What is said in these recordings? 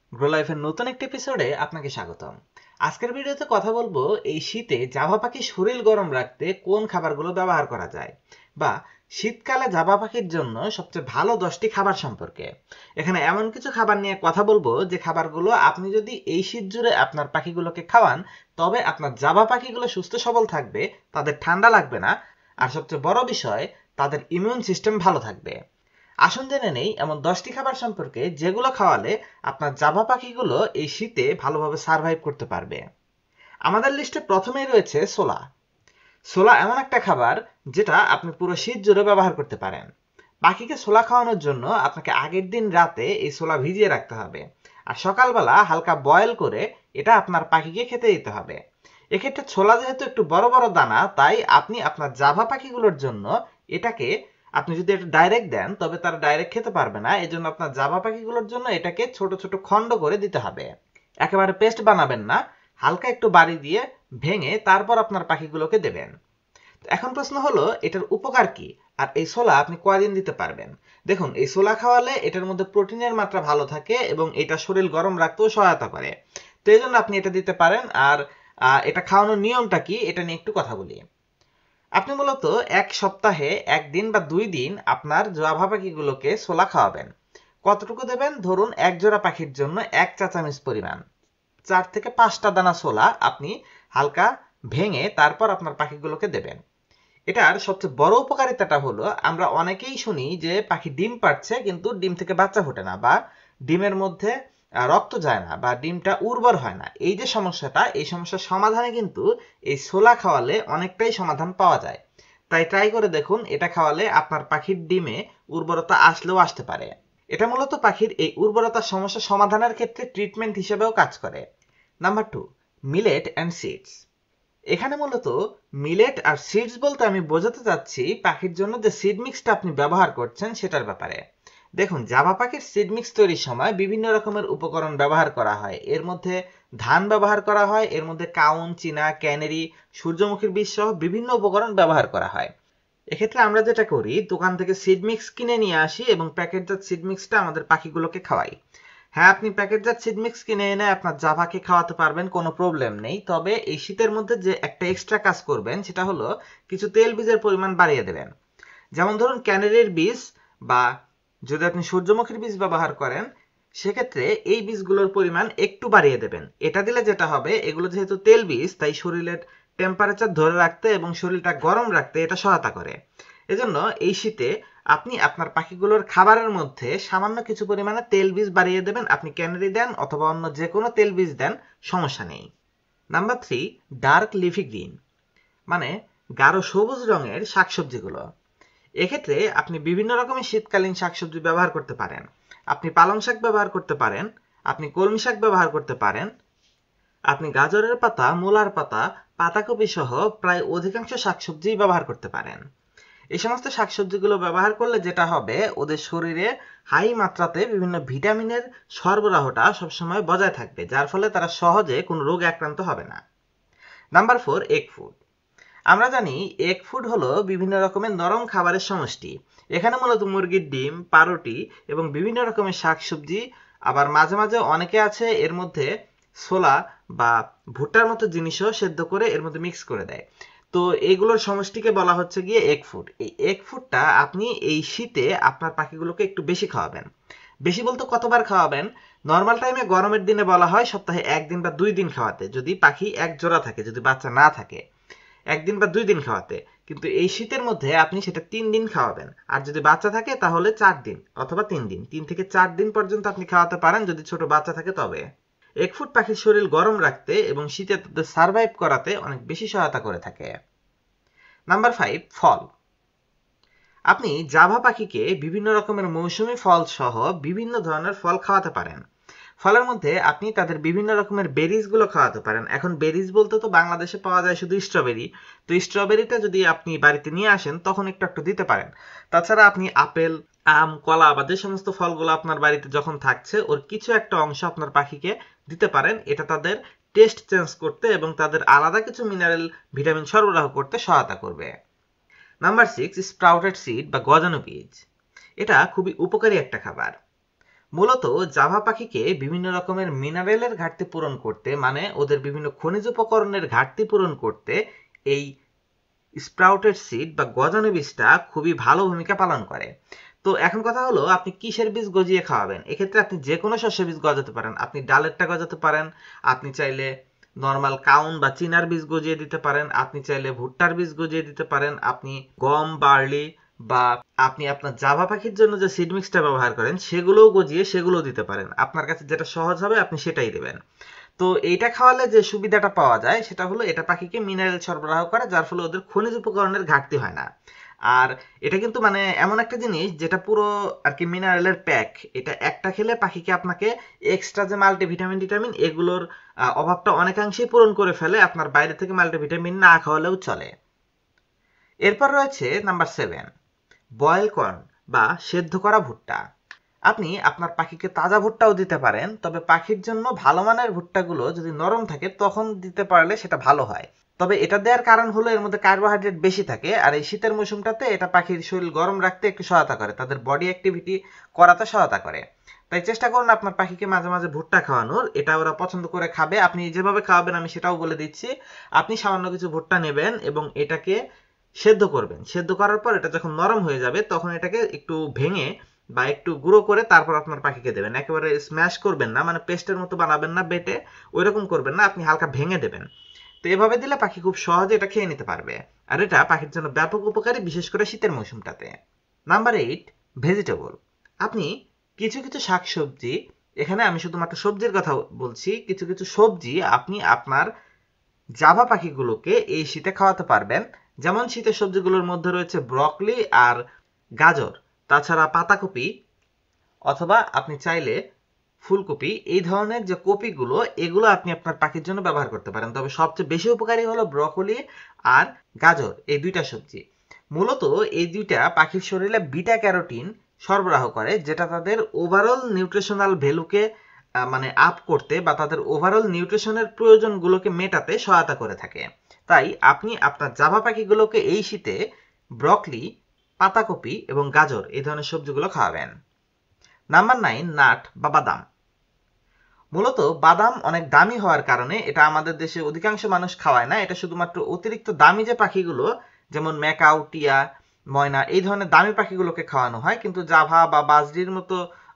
Grow লাইফের নতুন একটি এপিসোডে আপনাকে স্বাগতম। আজকের ভিডিওতে কথা বলবো এই শীতে জাভা পাখির শরীর গরম রাখতে কোন খাবারগুলো ব্যবহার করা যায়, বা শীতকালে জাভা পাখির জন্য সবচেয়ে ভালো 10টি খাবার সম্পর্কে। এখানে এমন কিছু খাবার নিয়ে কথা বলবো যে খাবারগুলো আপনি যদি এই শীত জুড়ে আপনার পাখিগুলোকে খাওয়ান, তবে আপনার জাভা পাখিগুলো সুস্থ সবল থাকবে, তাদের ঠান্ডা লাগবে না, আর সবচেয়ে বড় বিষয় তাদের ইমিউন সিস্টেম ভালো থাকবে। আসুন জেনে নেই এমন 10টি খাবার সম্পর্কে যেগুলো খাওয়ালে আপনার জাভা পাখিগুলো এই শীতে ভালোভাবে সার্ভাইভ করতে পারবে। আমাদের লিস্টে প্রথমেই রয়েছে ছোলা। ছোলা এমন একটা খাবার যেটা আপনি পুরো শীত জুড়ে ব্যবহার করতে পারেন। পাখিকে ছোলা খাওয়ানোর জন্য আপনাকে আগের দিন রাতে এই ছোলা ভিজিয়ে রাখতে হবে, আর সকালবেলা হালকা বয়েল করে এটা আপনার পাখিকে খেতে দিতে হবে। এক্ষেত্রে ছোলা যেহেতু একটু বড় বড় দানা, তাই আপনি আপনার জাভা পাখিগুলোর জন্য এটাকে আপনি যদি এটা ডাইরেক্ট দেন তবে তারা ডাইরেক্ট খেতে পারবে না, এজন্য আপনার জাভা পাখিগুলোর জন্য এটাকে ছোট ছোট খণ্ড করে দিতে হবে। একেবারে পেস্ট বানাবেন না, হালকা একটু বাড়ি দিয়ে ভেঙে তারপর আপনার পাখিগুলোকে দেবেন। এখন প্রশ্ন হলো এটার উপকার কি, আর এই ছোলা আপনি কয়দিন দিতে পারবেন। দেখুন, এই ছোলা খাওয়ালে এটার মধ্যে প্রোটিনের মাত্রা ভালো থাকে এবং এটা শরীর গরম রাখতেও সহায়তা করে। তো এই জন্য আপনি এটা দিতে পারেন। আর এটা খাওয়ানোর নিয়মটা কি এটা নিয়ে একটু কথা বলি। আপনি মূলত এক সপ্তাহে 1 দিন বা 2 দিন আপনার জাভা পাখিগুলোকে ছোলা খাওয়াবেন। কতটুকু দেবেন? ধরুন এক জোড়া পাখির জন্য 1 চা চামচ পরিমাণ 4 থেকে 5টা দানা ছোলা আপনি হালকা ভেঙে তারপর আপনার পাখিগুলোকে দেবেন। এটার সবচেয়ে বড় উপকারিতাটা হলো, আমরা অনেকেই শুনি যে পাখি ডিম পাড়ছে কিন্তু ডিম থেকে বাচ্চা ফোটে না, বা ডিমের মধ্যে রক্ত যায় না, বা ডিমটা উর্বর হয় না। এই যে সমস্যাটা, এই সমস্যার সমাধানে কিন্তু এই ছোলা খাওয়ালে অনেকটাই সমাধান পাওয়া যায়। তাই ট্রাই করে দেখুন, এটা খাওয়ালে আপনার পাখির ডিমে উর্বরতা আসলেও আসতে পারে। এটা মূলত পাখির এই উর্বরতার সমস্যা সমাধানের ক্ষেত্রে ট্রিটমেন্ট হিসেবেও কাজ করে। Number 2, millet and seeds. এখানে মূলত মিলেট আর সিডস বলতে আমি বোঝাতে চাচ্ছি পাখির জন্য যে সিড মিক্সটা আপনি ব্যবহার করছেন সেটার ব্যাপারে। দেখুন, জাভা পাখির সিড মিক্স তৈরির সময় বিভিন্ন রকমের উপকরণ ব্যবহার করা হয়। এর মধ্যে ধান ব্যবহার করা হয়, এর মধ্যে কাউন, চীনা, ক্যানেরি, সূর্যমুখীর বীজ সহ বিভিন্ন উপকরণ ব্যবহার করা হয়। এক্ষেত্রে আমরা যেটা করি, দোকান থেকে সিড মিক্স কিনে নিয়ে আসি এবং প্যাকেটজাত সিড মিক্সটা আমাদের পাখিগুলোকে খাওয়াই। হ্যাঁ, আপনি প্যাকেটজাত সিড মিক্স কিনে এনে আপনার জাভাকে খাওয়াতে পারবেন, কোনো প্রবলেম নেই। তবে এই শীতের মধ্যে যে একটা এক্সট্রা কাজ করবেন সেটা হলো কিছু তেল বীজের পরিমাণ বাড়িয়ে দেবেন। যেমন ধরুন ক্যানেরির বীজ, বা যদি আপনি সূর্যমুখীর বীজ ব্যবহার করেন সেক্ষেত্রে এই বীজগুলোর পরিমাণ একটু বাড়িয়ে দেবেন। এটা দিলে যেটা হবে, এগুলো যেহেতু তেল বীজ তাই শরীরের টেম্পারেচার ধরে রাখতে এবং শরীরটা গরম রাখতে এটা সহায়তা করে। এজন্য এই শীতে আপনি আপনার পাখিগুলোর খাবারের মধ্যে সামান্য কিছু পরিমাণে তেল বীজ বাড়িয়ে দেবেন। আপনি ক্যানারি দেন অথবা অন্য যে কোনো তেল বীজ দেন, সমস্যা নেই। নাম্বার 3, ডার্ক লিফি গ্রিন, মানে গাঢ় সবুজ রঙের শাকসবজিগুলো। এক্ষেত্রে আপনি বিভিন্ন রকমের শীতকালীন শাকসবজি ব্যবহার করতে পারেন। আপনি পালং শাক ব্যবহার করতে পারেন, আপনি কলমি শাক ব্যবহার করতে পারেন, আপনি গাজরের পাতা, মূলার পাতা, পাতাকপি সহ প্রায় অধিকাংশ শাকসবজি ব্যবহার করতে পারেন। এই সমস্ত শাকসবজিগুলো ব্যবহার করলে যেটা হবে, ওদের শরীরে হাই মাত্রাতে বিভিন্ন ভিটামিনের সরবরাহটা সবসময় বজায় থাকবে, যার ফলে তারা সহজে কোনো রোগে আক্রান্ত হবে না। Number 4, egg food. আমরা জানি এগ ফুড হলো বিভিন্ন রকমের নরম খাবারের সমষ্টি। এখানে মূলত মুরগির ডিম, পাউরুটি এবং বিভিন্ন রকমের শাকসবজি, আবার মাঝে মাঝে অনেকে আছে এর মধ্যে ছোলা বা ভুট্টার মতো জিনিসও সেদ্ধ করে এর মধ্যে মিক্স করে দেয়। তো এইগুলোর সমষ্টিকে বলা হচ্ছে গিয়ে এগ ফুড। এই এগ ফুডটা আপনি এই শীতে আপনার পাখিগুলোকে একটু বেশি খাওয়াবেন। বেশি বলতে কতবার খাওয়াবেন? নর্মাল টাইমে গরমের দিনে বলা হয় সপ্তাহে 1 দিন বা 2 দিন খাওয়াতে, যদি পাখি এক জোড়া থাকে, যদি বাচ্চা না থাকে 1 দিন বা 2 দিন খাওয়াতে। কিন্তু এই শীতের মধ্যে আপনি সেটা 3 দিন খাওয়াবেন, আর যদি বাচ্চা থাকে তাহলে 4 দিন অথবা 3 দিন, 3 থেকে 4 দিন পর্যন্ত আপনি খাওয়াতে পারেন যদি ছোট বাচ্চা থাকে। তবে এগ ফুড পাখির শরীর গরম রাখতে এবং শীতে তাদের সার্ভাইভ করাতে অনেক বেশি সহায়তা করে থাকে। নাম্বার 5, ফল। আপনি জাভা পাখিকে বিভিন্ন রকমের মৌসুমী ফল সহ বিভিন্ন ধরনের ফল খাওয়াতে পারেন। ফলের মধ্যে আপনি তাদের বিভিন্ন রকমের বেরিজগুলো খাওয়াতে পারেন। এখন বেরিজ বলতে তো বাংলাদেশে পাওয়া যায় শুধু স্ট্রবেরি। তো স্ট্রবেরিটা যদি আপনি বাড়িতে নিয়ে আসেন তখন একটু একটু দিতে পারেন। তাছাড়া আপনি আপেল, আম, কলা বা যে সমস্ত ফলগুলো আপনার বাড়িতে যখন থাকছে ওর কিছু একটা অংশ আপনার পাখিকে দিতে পারেন। এটা তাদের টেস্ট চেঞ্জ করতে এবং তাদের আলাদা কিছু মিনারেল, ভিটামিন সরবরাহ করতে সহায়তা করবে। নাম্বার 6, স্প্রাউটেড সিড বা গজানো বীজ। এটা খুবই উপকারী একটা খাবার। মূলত জাভা পাখিকে বিভিন্ন রকমের মিনারেলের ঘাটতি পূরণ করতে, মানে ওদের বিভিন্ন খনিজ উপকরণের ঘাটতি পূরণ করতে এই স্প্রাউটেড সিড বা গজানো বীজটা খুবই ভালো ভূমিকা পালন করে। তো এখন কথা হলো আপনি কিসের বীজ গজিয়ে খাওয়াবেন। এক্ষেত্রে আপনি যে কোনো শস্য বীজ গজাতে পারেন। আপনি ডালেরটা গজাতে পারেন, আপনি চাইলে নর্মাল কাউন বা চিনার বীজ গজিয়ে দিতে পারেন, আপনি চাইলে ভুট্টার বীজ গজিয়ে দিতে পারেন, আপনি গম, বার্লি বা আপনি আপনার জাভা পাখির জন্য যে সিড মিক্সটা ব্যবহার করেন সেগুলোও গজিয়ে সেগুলোও দিতে পারেন। আপনার কাছে যেটা সহজ হবে আপনি সেটাই দেবেন। তো এইটা খাওয়ালে যে সুবিধাটা পাওয়া যায় সেটা হলো এটা পাখিকে মিনারেল সরবরাহ করে, যার ফলে ওদের খনিজ উপকরণের ঘাটতি হয় না। আর এটা কিন্তু মানে এমন একটা জিনিস যেটা পুরো আর কি মিনারেলের প্যাক। এটা একটা খেলে পাখিকে আপনাকে এক্সট্রা যে মাল্টিভিটামিন ভিটামিন এগুলোর অভাবটা অনেকাংশেই পূরণ করে ফেলে। আপনার বাইরে থেকে মাল্টিভিটামিন না খাওয়ালেও চলে। এরপর রয়েছে নাম্বার 7, বয়েল কর্ন বা সেদ্ধ করা ভুট্টা। আপনি আপনার পাখিকে তাজা ভুট্টাও দিতে পারেন, তবে পাখির জন্য ভালো মানের ভুট্টাগুলো যদি নরম থাকে তখন দিতে পারলে সেটা ভালো হয়। তবে এটা দেওয়ার কারণ হলো এর মধ্যে কার্বোহাইড্রেট বেশি থাকে, আর এই শীতের মৌসুমটাতে এটা পাখির শরীর গরম রাখতে একটু সহায়তা করে, তাদের বডি অ্যাক্টিভিটি করাতে সহায়তা করে। তাই চেষ্টা করুন আপনার পাখিকে মাঝে মাঝে ভুট্টা খাওয়ানোর, এটা ওরা পছন্দ করে খাবে। আপনি যেভাবে খাওয়াবেন আমি সেটাও বলে দিচ্ছি। আপনি সামান্য কিছু ভুট্টা নেবেন এবং এটাকে সেদ্ধ করবেন। সেদ্ধ করার পর এটা যখন নরম হয়ে যাবে তখন এটাকে একটু ভেঙে বা একটু গুঁড়ো করে তারপর আপনার পাখিকে দেবেন। একেবারে স্ম্যাশ করবেন না, মানে পেস্টের মতো বানাবেন না, বেটে ওইরকম করবেন না, আপনি হালকা ভেঙে দেবেন। তো এভাবে দিলে পাখি খুব সহজে এটা খেয়ে নিতে পারবে, আর এটা পাখির জন্য ব্যাপক উপকারী, বিশেষ করে শীতের মৌসুমটাতে। Number 8, vegetable. আপনি কিছু কিছু শাকসবজি, এখানে আমি শুধুমাত্র সবজির কথা বলছি, কিছু কিছু সবজি আপনি আপনার জাভা পাখিগুলোকে এই শীতে খাওয়াতে পারবেন। যেমন শীতের সবজিগুলোর মধ্যে রয়েছে ব্রকলি আর গাজর, তাছাড়া পাতাকপি, অথবা আপনি চাইলে ফুলকপি। এই ধরনের যে কপিগুলো এগুলো আপনি আপনার পাখির জন্য ব্যবহার করতে পারেন। তবে সবচেয়ে বেশি উপকারী হলো ব্রকলি আর গাজর, এই দুইটা সবজি। মূলত এই দুইটা পাখির শরীরে বিটা ক্যারোটিন সরবরাহ করে, যেটা তাদের ওভারঅল নিউট্রিশনাল ভ্যালুকে মানে আপ করতে বা তাদের ওভারঅল নিউট্রিশনের প্রয়োজনগুলোকে মেটাতে সহায়তা করে থাকে। তাই আপনি আপনার জাভা পাখিগুলোকে এই শীতে ব্রকলি, পাতাকপি এবং গাজর এই ধরনের সবজিগুলো খাওয়াবেন। নাম্বার 9, নাট বা বাদাম। মূলত বাদাম অনেক দামি হওয়ার কারণে এটা আমাদের দেশে অধিকাংশ মানুষ খাওয়ায় না। এটা শুধুমাত্র অতিরিক্ত দামি যে পাখিগুলো, যেমন ম্যাকাও, টিয়া, ময়না, এই ধরনের দামি পাখিগুলোকে খাওয়ানো হয়, কিন্তু জাভা বা বাজরির মতো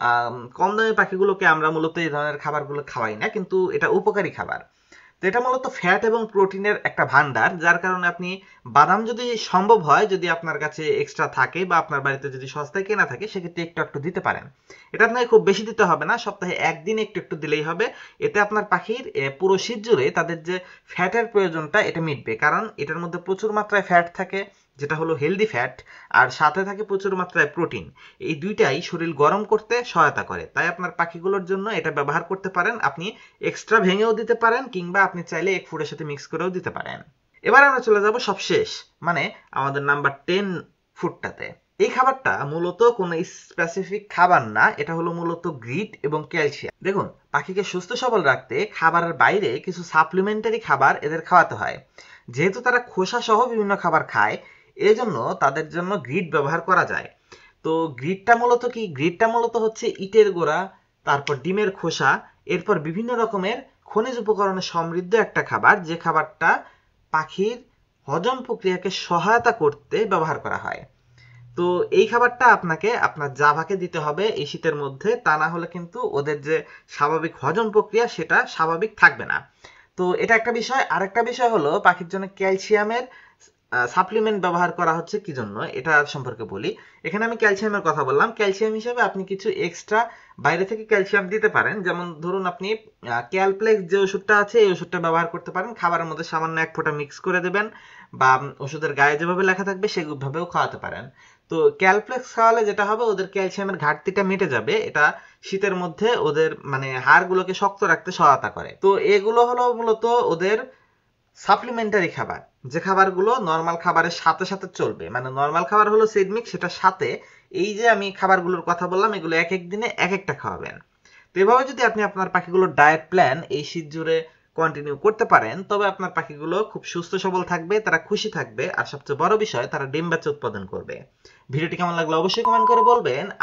কম দামি পাখিগুলোকে আমরা মূলত এই ধরনের খাবারগুলো খাওয়াই না, কিন্তু এটা উপকারী খাবার। তো এটা মূলত ফ্যাট এবং প্রোটিনের একটা ভান্ডার, যার কারণে আপনি বাদাম যদি সম্ভব হয়, যদি আপনার কাছে এক্সট্রা থাকে বা আপনার বাড়িতে যদি সস্তায় কেনা থাকে, সেক্ষেত্রে একটু একটু দিতে পারেন। এটা আপনাকে খুব বেশি দিতে হবে না, সপ্তাহে একদিন একটু একটু দিলেই হবে। এতে আপনার পাখির পুরো শীত জুড়ে তাদের যে ফ্যাটের প্রয়োজনটা এটা মিটবে, কারণ এটার মধ্যে প্রচুর মাত্রায় ফ্যাট থাকে, যেটা হলো হেলদি ফ্যাট, আর সাথে থাকে প্রচুর মাত্রায় প্রোটিন। এই দুইটাই শরীর গরম করতে সহায়তা করে। তাই আপনার পাখিগুলোর জন্য এটা ব্যবহার করতে পারেন। আপনি এক্সট্রা ভেঙেও দিতে পারেন, কিংবা আপনি চাইলে এক ফুডের সাথে মিক্স করেও দিতে পারেন। এবার আমরা চলে যাব সবশেষ, মানে আমাদের নাম্বার 10 ফুডটাতে। এই খাবারটা মূলত কোনো স্পেসিফিক খাবার না, এটা হলো মূলত গ্রিট এবং ক্যালসিয়াম। দেখুন, পাখিকে সুস্থ সবল রাখতে খাবারের বাইরে কিছু সাপ্লিমেন্টারি খাবার এদের খাওয়াতে হয়। যেহেতু তারা খোসা সহ বিভিন্ন খাবার খায়, এজন্য তাদের জন্য গ্রিট ব্যবহার করা যায়। তো গ্রিটটা মূলত কি? গ্রিটটা মূলত হচ্ছে ইটের গোড়া, তারপর ডিমের খোসা, এরপর বিভিন্ন রকমের খনিজ উপকরণে সমৃদ্ধ একটা খাবার, যে খাবারটা পাখির হজম প্রক্রিয়াকে সহায়তা করতে ব্যবহার করা হয়। তো এই খাবারটা আপনাকে আপনার জাভাকে দিতে হবে এই শীতের মধ্যে, তা না হলে কিন্তু ওদের যে স্বাভাবিক হজম প্রক্রিয়া সেটা স্বাভাবিক থাকবে না। তো এটা একটা বিষয়। আরেকটা বিষয় হলো পাখির জন্য ক্যালসিয়ামের সাপ্লিমেন্ট ব্যবহার করা হচ্ছে কি জন্য, এটা সম্পর্কে বলি। এখানে আমি ক্যালসিয়ামের কথা বললাম। ক্যালসিয়াম হিসেবে আপনি কিছু এক্সট্রা বাইরে থেকে ক্যালসিয়াম দিতে পারেন। যেমন ধরুন আপনি ক্যালপ্লেক্স যে ওষুধটা আছে এই ওষুধটা ব্যবহার করতে পারেন। খাবারের মধ্যে সামান্য এক ফোঁটা মিক্স করে দেবেন, বা ওষুধের গায়ে যেভাবে লেখা থাকবে সেভাবেও খাওয়াতে পারেন। তো ক্যালপ্লেক্স খাওয়ালে যেটা হবে, ওদের ক্যালসিয়ামের ঘাটতিটা মিটে যাবে। এটা শীতের মধ্যে ওদের মানে হাড়গুলোকে শক্ত রাখতে সহায়তা করে। তো এগুলো হলো মূলত ওদের সাপ্লিমেন্টারি খাবার, যে খাবারগুলো নর্মাল খাবারের সাথে সাথে চলবে। মানে নর্মাল খাবার হলো সিড মিক্স, সেটার সাথে এই যে আমি খাবারগুলোর কথা বললাম, এগুলো এক এক দিনে এক একটা খাওয়াবেন। তো এভাবে যদি আপনি আপনার পাখিগুলোর ডায়েট প্ল্যান এই শীত জুড়ে কন্টিনিউ করতে পারেন, তবে আপনার পাখিগুলো খুব সুস্থ সবল থাকবে, তারা খুশি থাকবে, আর সবচেয়ে বড় বিষয় তারা ডিম বাচ্চা উৎপাদন করবে। ভিডিওটি কেমন লাগলো অবশ্যই কমেন্ট করে বলবেন। আর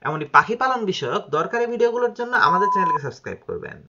এমনই পাখি পালন বিষয়ক দরকারি ভিডিওগুলোর জন্য আমাদের চ্যানেলকে সাবস্ক্রাইব করবেন।